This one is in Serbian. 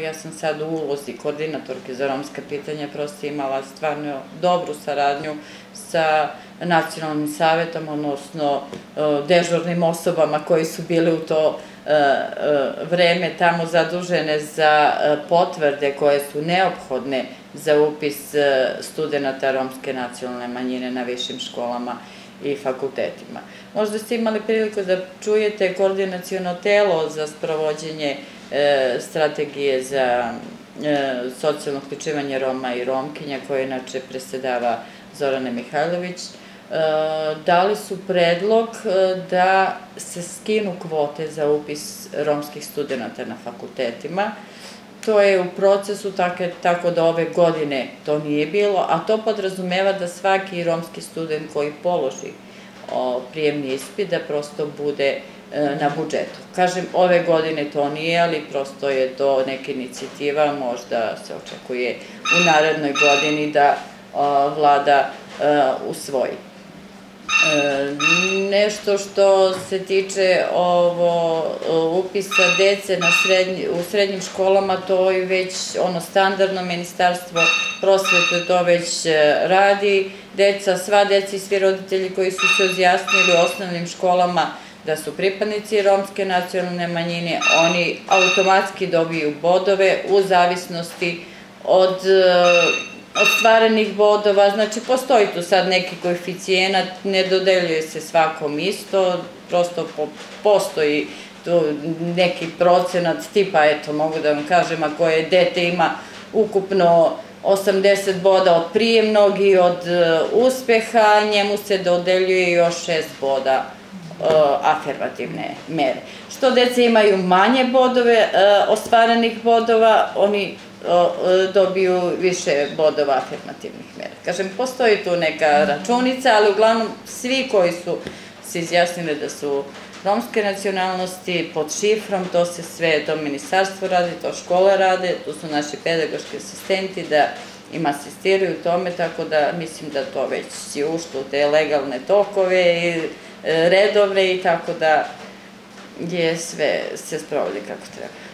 ja sam sad u ulozi koordinatorke za romska pitanja, prosto imala stvarno dobru saradnju sa nacionalnim savetom, odnosno dežurnim osobama koji su bili u to vreme tamo zadužene za potvrde koje su neophodne za upis studenta romske nacionalne manjine na višim školama i fakultetima. Možda ste imali priliku da čujete koordinaciono telo za sprovođenje strategije za socijalno uključivanje Roma i Romkinja, koje inače predsedava Zorana Mihajlović. Dali su predlog da se skinu kvote za upis romskih studenta na fakultetima. To je u procesu, tako da ove godine to nije bilo, a to podrazumeva da svaki romski student koji položi prijemni ispit da prosto bude na budžetu. Kažem, ove godine to nije, ali prosto je to neka inicijativa, možda se očekuje u narednoj godini da vlada usvoji. Nešto što se tiče upisa dece u srednjim školama, to je već standardno, Ministarstvo prosvete to već radi. Sva deca i svi roditelji koji su se izjasnili u osnovnim školama da su pripadnici romske nacionalne manjine, oni automatski dobiju bodove u zavisnosti od ostvarenih bodova. Znači, postoji tu sad neki koeficijenat, ne dodeljuje se svakom isto, prosto postoji tu neki procenat, tipa, eto, mogu da vam kažem, ako je dete ima ukupno 80 boda od prijemnog i od uspeha, njemu se dodeljuje još 6 boda afirmativne mere. Što dece imaju manje bodove, ostvarenih bodova, oni dobiju više bodova afirmativnih mera. Kažem, postoji tu neka računica, ali uglavnom svi koji su se izjasnili da su romske nacionalnosti pod šifrom, to se sve, to ministarstvo radi, to škole rade, tu su naši pedagoški asistenti da im asistiraju u tome, tako da mislim da to već je ušlo u te legalne tokove i redovne i tako da je sve se sprovodi kako treba.